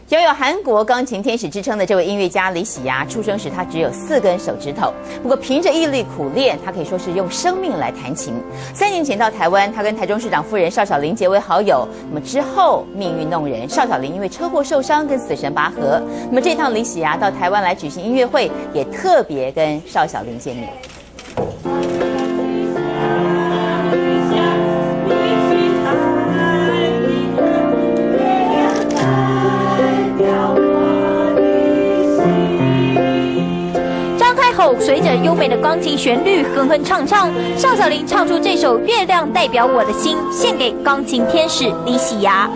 拥有韩国钢琴天使之称的这位音乐家李喜牙，出生时他只有4根手指头，不过凭着毅力苦练，他可以说是用生命来弹琴。3年前到台湾，他跟台中市长夫人邵小玲结为好友。那么之后命运弄人，邵小玲因为车祸受伤，跟死神拔河。那么这趟李喜牙到台湾来举行音乐会，也特别跟邵小玲见面。 后随着优美的钢琴旋律哼哼唱唱，邵小玲唱出这首《月亮代表我的心》，献给钢琴天使李喜牙。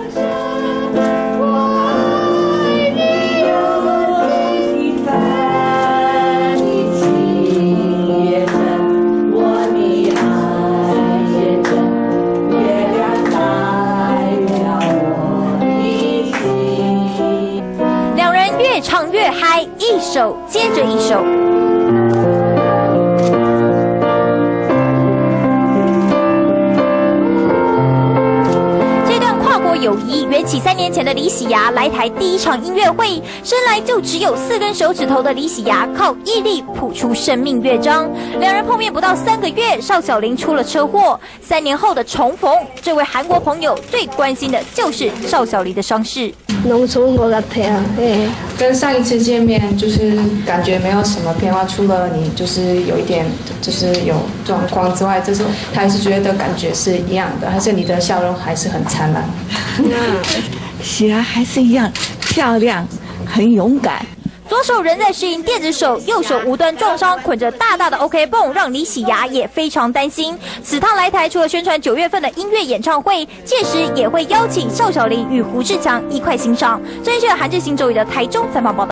两人越唱越嗨，一首接着一首。 友谊缘起3年前的李喜牙来台第1场音乐会，生来就只有4根手指头的李喜牙靠毅力谱出生命乐章。两人碰面不到3个月，邵小玲出了车祸，3年后的重逢，这位韩国朋友最关心的就是邵小玲的伤势。 너무 좋은 것 같아요. 네. 跟上一次见面就是感觉没有什么变化，除了你就是有一点就是有状况之外，就是还是觉得感觉是一样的，还是你的笑容还是很灿烂。 喜牙还是一样漂亮，很勇敢。 左手仍在适应电子手，右手无端撞伤，捆着大大的 OK 绷，让李喜牙也非常担心。此趟来台，除了宣传9月份的音乐演唱会，届时也会邀请邵小玲与胡志强一块欣赏。这一期的韩志行周瑜的台中采访报道。